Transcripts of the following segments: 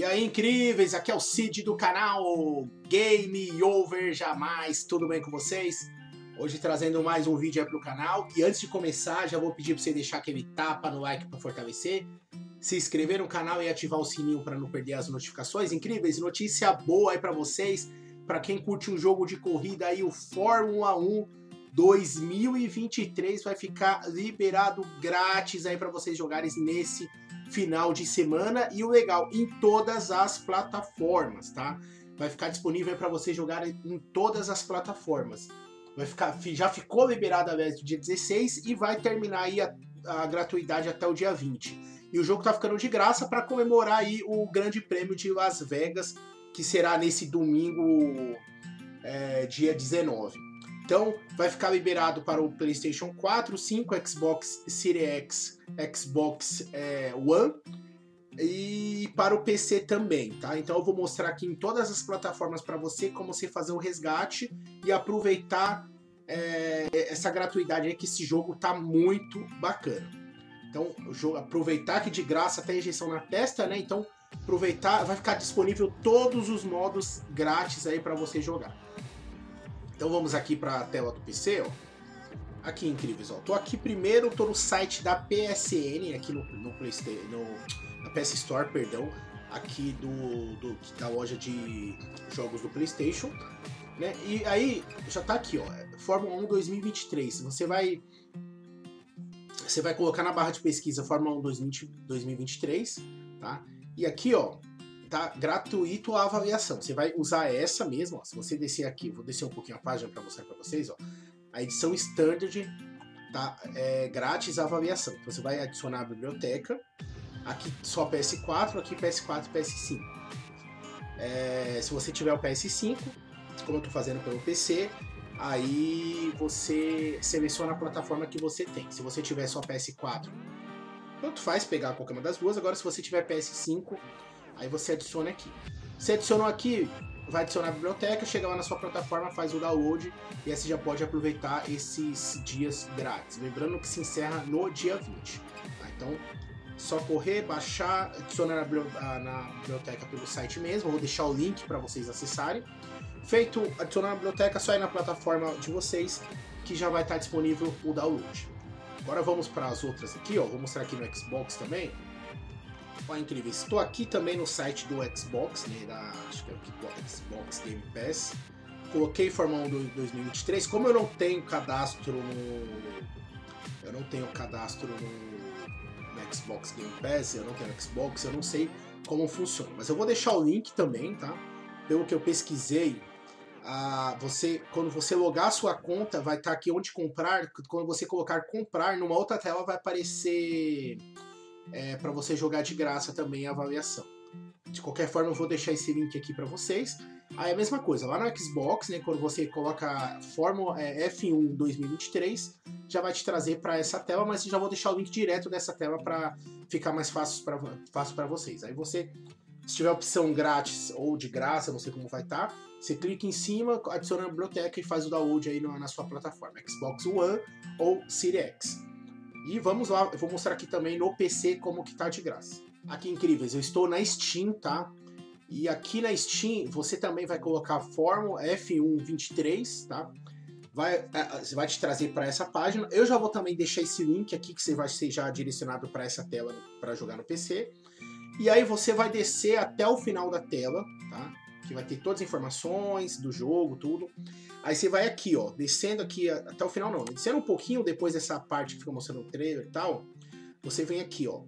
aí, incríveis, aqui é o Cid do canal Game Over Jamais, tudo bem com vocês? Hoje trazendo mais um vídeo aí pro canal, e antes de começar já vou pedir pra você deixar aquele tapa no like para fortalecer, se inscrever no canal e ativar o sininho para não perder as notificações. Incríveis, notícia boa aí pra vocês, pra quem curte um jogo de corrida aí, o Fórmula 1 2023 vai ficar liberado grátis aí pra vocês jogarem nesse final de semana, e o legal, em todas as plataformas, tá? Vai ficar disponível para você jogar em todas as plataformas. Vai ficar, já ficou liberado desde o dia 16 e vai terminar aí a gratuidade até o dia 20. E o jogo tá ficando de graça para comemorar aí o Grande Prêmio de Las Vegas, que será nesse domingo, dia 19. Então, vai ficar liberado para o PlayStation 4, 5, Xbox Series X, Xbox One e para o PC também, tá? Então eu vou mostrar aqui em todas as plataformas para você como você fazer o resgate e aproveitar essa gratuidade aí, que esse jogo tá muito bacana. Então, aproveitar que de graça tem injeção na testa, né? Então, aproveitar, vai ficar disponível todos os modos grátis aí para você jogar. Então vamos aqui para a tela do PC, ó. Aqui, incríveis, ó. Tô aqui primeiro, tô no site da PSN, aqui no PlayStation, na PS Store, perdão, aqui da loja de jogos do PlayStation, né? E aí já tá aqui, ó, Fórmula 1 2023. Você vai colocar na barra de pesquisa Fórmula 1 2023, tá? E aqui, ó, tá gratuito a avaliação. Você vai usar essa mesmo, ó. Se você descer aqui, vou descer um pouquinho a página para mostrar para vocês, ó. A edição Standard tá grátis a avaliação. Então você vai adicionar a biblioteca. Aqui só PS4, aqui PS4 e PS5. Se você tiver o PS5, como eu tô fazendo pelo PC, aí você seleciona a plataforma que você tem. Se você tiver só PS4, tanto faz pegar qualquer uma das duas. Agora, se você tiver PS5, aí você adiciona aqui. Você adicionou aqui, vai adicionar a biblioteca, chega lá na sua plataforma, faz o download e aí você já pode aproveitar esses dias grátis. Lembrando que se encerra no dia 20. Tá? Então, só correr, baixar, adicionar na biblioteca pelo site mesmo. Eu vou deixar o link para vocês acessarem. Feito, adicionar na biblioteca, só ir na plataforma de vocês que já vai estar disponível o download. Agora vamos para as outras aqui, ó. Vou mostrar aqui no Xbox também. Ó, incrível, estou aqui também no site do Xbox, né, acho que é o Xbox Game Pass. Coloquei Fórmula 1 2023, como eu não tenho cadastro no Xbox Game Pass, eu não tenho Xbox, eu não sei como funciona, mas eu vou deixar o link também, tá? Pelo que eu pesquisei, quando você logar a sua conta, vai estar aqui onde comprar. Quando você colocar comprar, numa outra tela vai aparecer para você jogar de graça também a avaliação. De qualquer forma, eu vou deixar esse link aqui para vocês. Aí a mesma coisa, lá no Xbox, né, quando você coloca Fórmula F1 2023, já vai te trazer para essa tela, mas já vou deixar o link direto dessa tela para ficar mais fácil para vocês. Aí você, se tiver opção grátis ou de graça, não sei como vai estar, você clica em cima, adiciona a biblioteca e faz o download aí na sua plataforma, Xbox One ou Series X. E vamos lá, eu vou mostrar aqui também no PC como que tá de graça. Aqui, incríveis, eu estou na Steam, tá? E aqui na Steam você também vai colocar Fórmula F1 23, tá? Vai te trazer para essa página. Eu já vou também deixar esse link aqui que você vai ser já direcionado para essa tela para jogar no PC. E aí você vai descer até o final da tela, tá? Que vai ter todas as informações do jogo, tudo. Aí você vai aqui, ó, descendo aqui até o final, não, descendo um pouquinho depois dessa parte que fica mostrando o trailer e tal, você vem aqui, ó,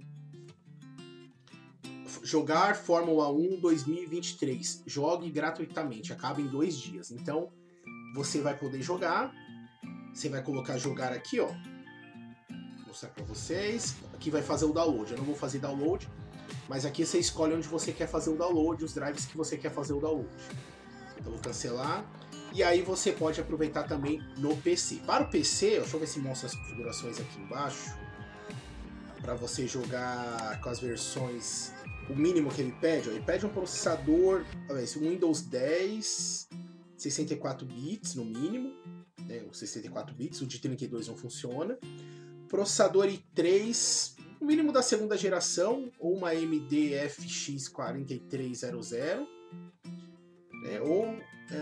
jogar Fórmula 1 2023, jogue gratuitamente, acaba em 2 dias. Então, você vai poder jogar, você vai colocar jogar aqui, ó, vou mostrar pra vocês, aqui vai fazer o download, eu não vou fazer download, mas aqui você escolhe onde você quer fazer o download, os drives que você quer fazer o download. Então, vou cancelar. E aí você pode aproveitar também no PC. Para o PC, deixa eu ver se mostra as configurações aqui embaixo. Para você jogar com as versões, o mínimo que ele pede, ó, ele pede um processador, um Windows 10, 64 bits no mínimo, né, os 64 bits, o de 32 não funciona. Processador i3 O mínimo da segunda geração, ou uma AMD FX 4300, né? Ou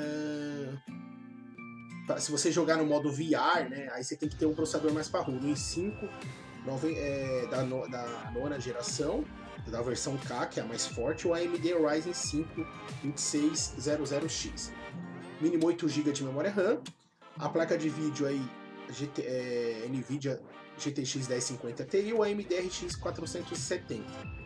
se você jogar no modo VR, né? Aí você tem que ter um processador mais parrudo, um i5 da nona geração, da versão K, que é a mais forte, ou a AMD Ryzen 5 2600X. Mínimo 8 GB de memória RAM. A placa de vídeo aí, NVIDIA GTX 1050 Ti ou AMD RX 470.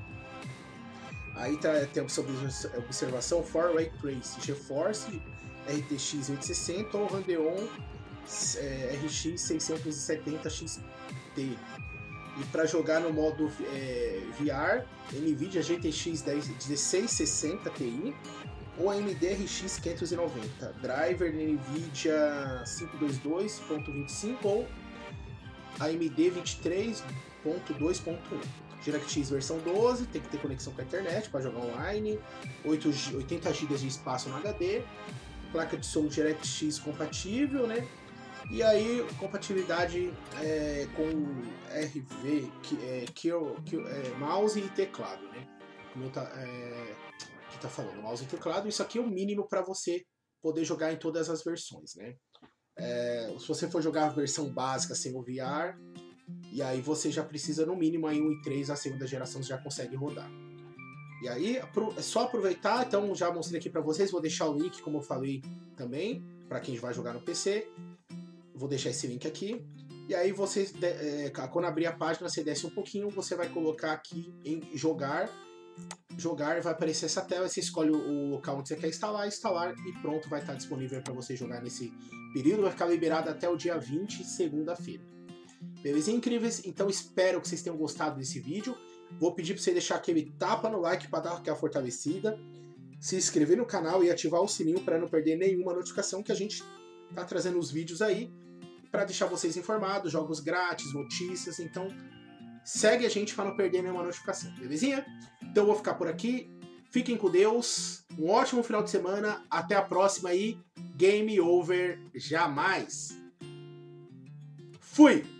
Aí tem a observação For Ray Trace GeForce RTX 860 ou Radeon RX 670 XT. E para jogar no modo VR, NVIDIA GTX 1660 Ti ou AMD RX 590. Driver NVIDIA 522.25 ou AMD 23.2.1. DirectX versão 12, tem que ter conexão com a internet para jogar online, 80 GB de espaço no HD, placa de som DirectX compatível, né? E aí, compatibilidade com RV, mouse e teclado, né? Como que tá falando, mouse e teclado. Isso aqui é o mínimo para você poder jogar em todas as versões, né? Se você for jogar a versão básica sem o VR, e aí você já precisa no mínimo aí 1.3, a segunda geração você já consegue rodar. E aí é só aproveitar, então já mostrei aqui para vocês, vou deixar o link, como eu falei também, para quem vai jogar no PC. Vou deixar esse link aqui. E aí você, quando abrir a página, você desce um pouquinho, você vai colocar aqui em jogar. Jogar, vai aparecer essa tela, você escolhe o local onde você quer instalar e pronto, vai estar disponível para você jogar nesse período. Vai ficar liberado até o dia 20, segunda-feira. Beleza, incríveis? Então espero que vocês tenham gostado desse vídeo. Vou pedir para você deixar aquele tapa no like para dar aquela fortalecida, se inscrever no canal e ativar o sininho para não perder nenhuma notificação, que a gente tá trazendo os vídeos aí para deixar vocês informados, jogos grátis, notícias. Então segue a gente para não perder nenhuma notificação, belezinha? Então eu vou ficar por aqui. Fiquem com Deus. Um ótimo final de semana. Até a próxima aí. Game over jamais. Fui!